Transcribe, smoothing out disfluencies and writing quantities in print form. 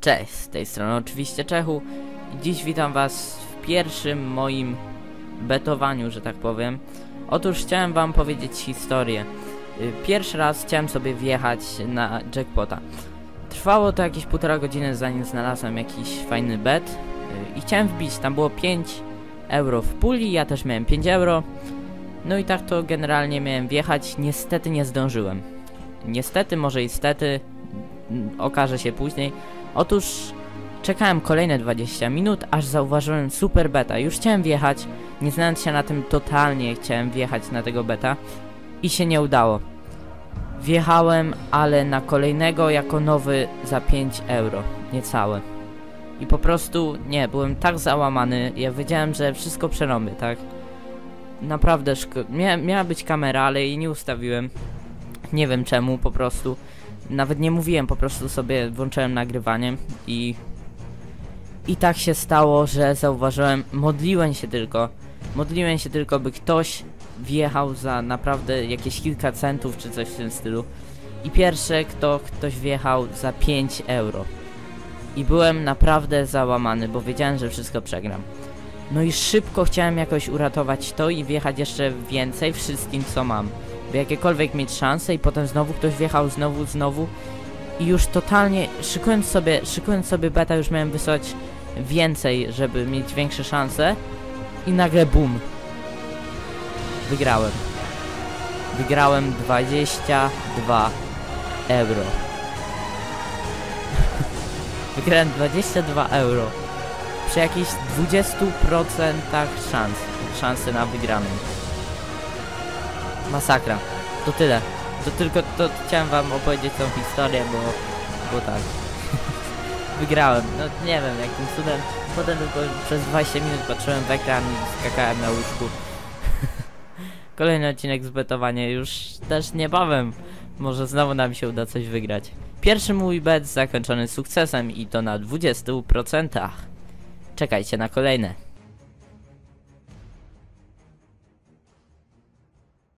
Cześć, z tej strony oczywiście Czechu i dziś witam was w pierwszym moim betowaniu, że tak powiem. Otóż chciałem wam powiedzieć historię. Pierwszy raz chciałem sobie wjechać na jackpota. Trwało to jakieś 1,5 godziny, zanim znalazłem jakiś fajny bet i chciałem wbić. Tam było 5 euro w puli, ja też miałem 5 euro. No i tak to generalnie miałem wjechać, niestety nie zdążyłem. Niestety, może i stety, okaże się później. Otóż czekałem kolejne 20 minut, aż zauważyłem super beta. Już chciałem wjechać, nie znając się na tym totalnie, chciałem wjechać na tego beta i się nie udało. Wjechałem, ale na kolejnego jako nowy za 5 euro, niecałe. I po prostu, nie, byłem tak załamany, ja wiedziałem, że wszystko przerobię, tak? Naprawdę, miała być kamera, ale jej nie ustawiłem. Nie wiem czemu, po prostu. Nawet nie mówiłem, po prostu sobie włączyłem nagrywanie i tak się stało, że zauważyłem, modliłem się tylko, by ktoś wjechał za naprawdę jakieś kilka centów czy coś w tym stylu. I pierwsze, ktoś wjechał za 5 euro. I byłem naprawdę załamany, bo wiedziałem, że wszystko przegram. No i szybko chciałem jakoś uratować to i wjechać jeszcze więcej wszystkim co mam, by jakiekolwiek mieć szanse i potem znowu ktoś wjechał, znowu i już totalnie szykując sobie beta, już miałem wysłać więcej, żeby mieć większe szanse i nagle BUM! Wygrałem 22 euro. Wygrałem 22 euro przy jakichś 20% szansy na wygraną. Masakra. To tyle. To chciałem wam opowiedzieć tą historię, bo tak. Wygrałem. No nie wiem jakim cudem. Potem tylko przez 20 minut patrzyłem w ekran i skakałem na łóżku. Kolejny odcinek z betowania już też niebawem. Może znowu nam się uda coś wygrać. Pierwszy mój bet zakończony sukcesem i to na 20%. Czekajcie na kolejne.